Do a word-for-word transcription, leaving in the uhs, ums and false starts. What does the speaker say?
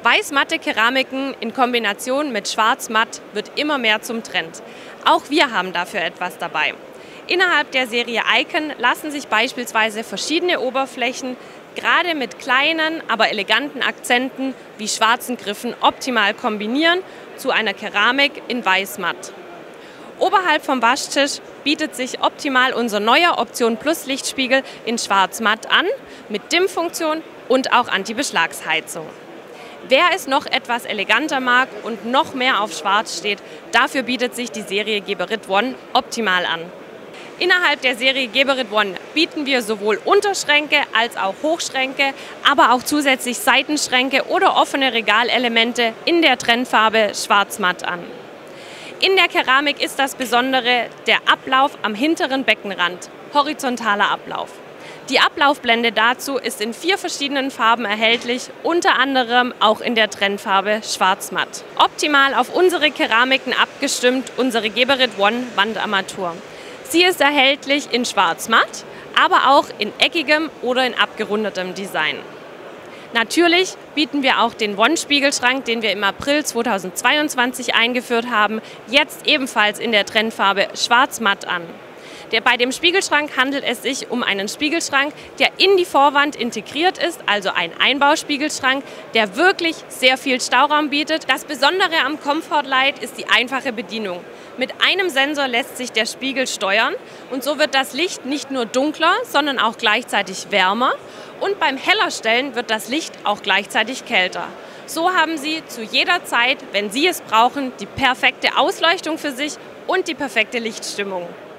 Weiß-matte Keramiken in Kombination mit schwarz-matt wird immer mehr zum Trend. Auch wir haben dafür etwas dabei. Innerhalb der Serie Icon lassen sich beispielsweise verschiedene Oberflächen gerade mit kleinen, aber eleganten Akzenten wie schwarzen Griffen optimal kombinieren zu einer Keramik in Weiß-matt. Oberhalb vom Waschtisch bietet sich optimal unser neuer Option Plus Lichtspiegel in Schwarz-Matt an, mit Dimmfunktion und auch Anti-Beschlagsheizung. Wer es noch etwas eleganter mag und noch mehr auf Schwarz steht, dafür bietet sich die Serie Geberit One optimal an. Innerhalb der Serie Geberit One bieten wir sowohl Unterschränke als auch Hochschränke, aber auch zusätzlich Seitenschränke oder offene Regalelemente in der Trendfarbe Schwarz-Matt an. In der Keramik ist das Besondere der Ablauf am hinteren Beckenrand, horizontaler Ablauf. Die Ablaufblende dazu ist in vier verschiedenen Farben erhältlich, unter anderem auch in der Trendfarbe Schwarz-Matt. Optimal auf unsere Keramiken abgestimmt unsere Geberit One Wandarmatur. Sie ist erhältlich in Schwarz-Matt, aber auch in eckigem oder in abgerundetem Design. Natürlich bieten wir auch den One-Spiegelschrank, den wir im April zweitausendzweiundzwanzig eingeführt haben, jetzt ebenfalls in der Trendfarbe Schwarz-Matt an. Der, bei dem Spiegelschrank handelt es sich um einen Spiegelschrank, der in die Vorwand integriert ist, also ein Einbauspiegelschrank, der wirklich sehr viel Stauraum bietet. Das Besondere am Comfort Light ist die einfache Bedienung. Mit einem Sensor lässt sich der Spiegel steuern und so wird das Licht nicht nur dunkler, sondern auch gleichzeitig wärmer und beim Hellerstellen wird das Licht auch gleichzeitig kälter. So haben Sie zu jeder Zeit, wenn Sie es brauchen, die perfekte Ausleuchtung für sich und die perfekte Lichtstimmung.